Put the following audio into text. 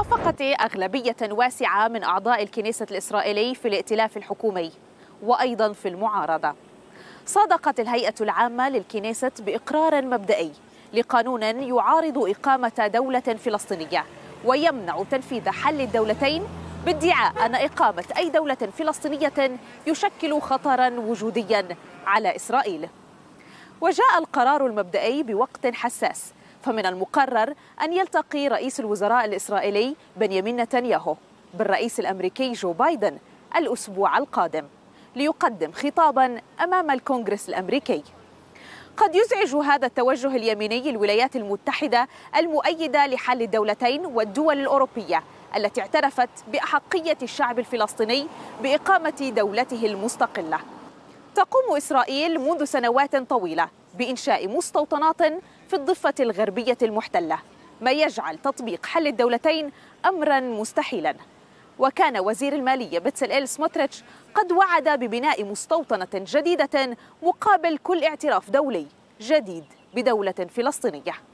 وافقت أغلبية واسعة من أعضاء الكنيسة الإسرائيلي في الائتلاف الحكومي وأيضا في المعارضة. صادقت الهيئة العامة للكنيسة بإقرار مبدئي لقانون يعارض إقامة دولة فلسطينية ويمنع تنفيذ حل الدولتين، بادعاء أن إقامة أي دولة فلسطينية يشكل خطرا وجوديا على إسرائيل. وجاء القرار المبدئي بوقت حساس، فمن المقرر أن يلتقي رئيس الوزراء الإسرائيلي بنيامين نتنياهو بالرئيس الأمريكي جو بايدن الأسبوع القادم ليقدم خطابا أمام الكونغرس الأمريكي. قد يزعج هذا التوجه اليميني الولايات المتحدة المؤيدة لحل الدولتين والدول الأوروبية التي اعترفت بأحقية الشعب الفلسطيني بإقامة دولته المستقلة. تقوم إسرائيل منذ سنوات طويلة بإنشاء مستوطنات في الضفة الغربية المحتلة، ما يجعل تطبيق حل الدولتين أمرا مستحيلا. وكان وزير المالية بتسليل سموتريتش قد وعد ببناء مستوطنة جديدة مقابل كل اعتراف دولي جديد بدولة فلسطينية.